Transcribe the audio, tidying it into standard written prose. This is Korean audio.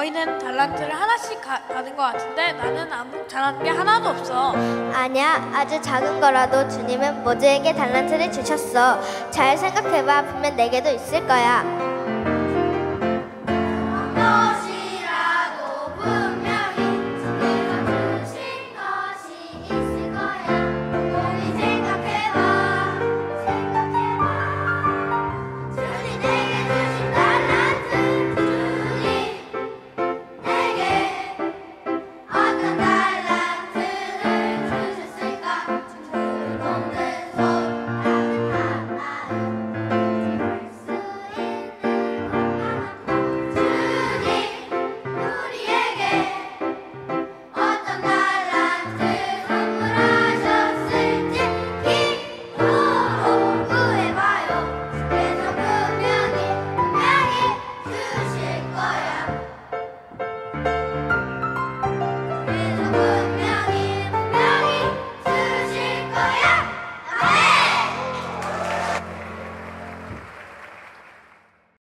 너희는 달란트를 하나씩 받은 것 같은데 나는 아무 잘하는 게 하나도 없어. 아니야, 아주 작은 거라도 주님은 모두에게 달란트를 주셨어. 잘 생각해봐. 분명 내게도 있을 거야.